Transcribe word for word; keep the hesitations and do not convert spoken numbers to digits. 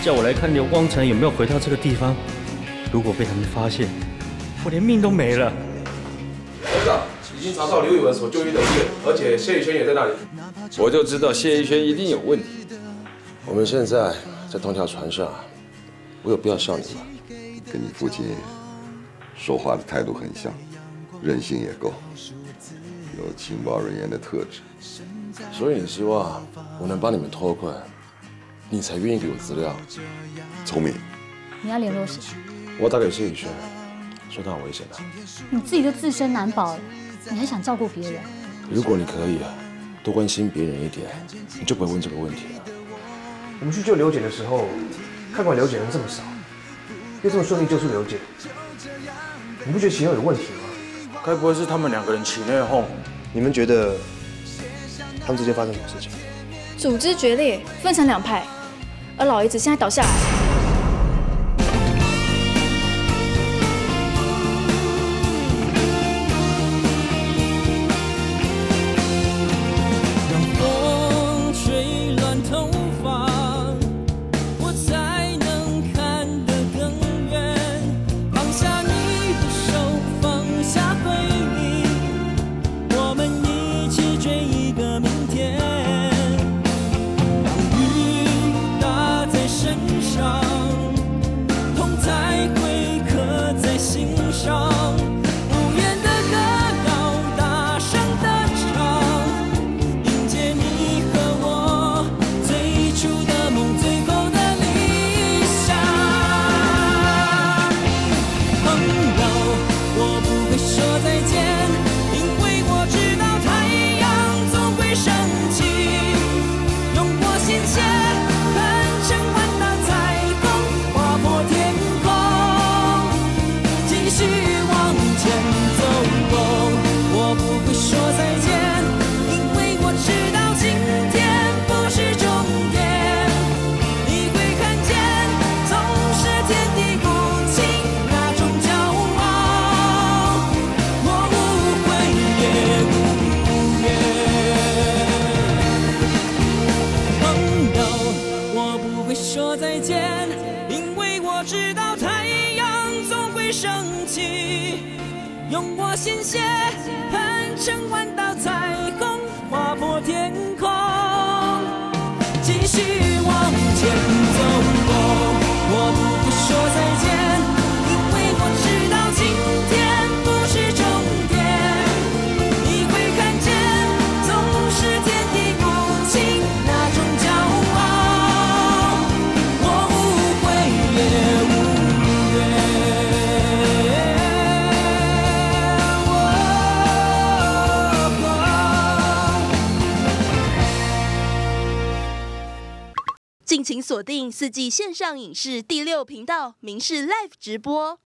叫我来看刘光成有没有回到这个地方。如果被他们发现，我连命都没了。 科长，已经查到刘宇文所就医的医院，而且谢宇轩也在那里。 我就知道谢逸轩一定有问题。 我们现在在同条船上，我有必要笑你吗？ 跟你父亲说话的态度很像，韧性也够，有情报人员的特质。 所以你希望我能帮你们脱困，你才愿意给我资料？ 聪明。 你要联络谁？ 我打给谢宇轩，说他很危险的。 你自己都自身难保了，你还想照顾别人？ 如果你可以多关心别人一点，你就不会问这个问题了。 我们去救刘姐的时候，看管刘姐人这么少，又这么顺利救出刘姐，你不觉得其中有问题吗？ 该不会是他们两个人起内讧？ 你们觉得他们之间发生什么事情？ 组织决裂，分成两派，而老爷子现在倒下来。 让风吹乱头发，我才能看得更远。放下你的手，放下回忆，我们一起追一个明天。当雨打在身上，痛才会刻在心上。无言的歌谣，大声的唱，迎接你和我最初的梦，最后的理想。朋友，我不会说再见，因为我知道太阳总会升起。用我心血喷成万道彩虹，划破天空，继续往前走。我不会说再见，因为我知道今天不是终点。你会看见，总是天地不清那种骄傲，我无悔也无怨。朋友，我不会说再见，因为我知道太阳总会升起。用我心血喷成万道彩虹，划破天空，继续往前走。我不会说再见，因为我知道今天不是终点。你会看见，总是天地不清那种骄傲，我无悔也无怨。 敬请锁定四季线上影视第六频道民视 Live 直播。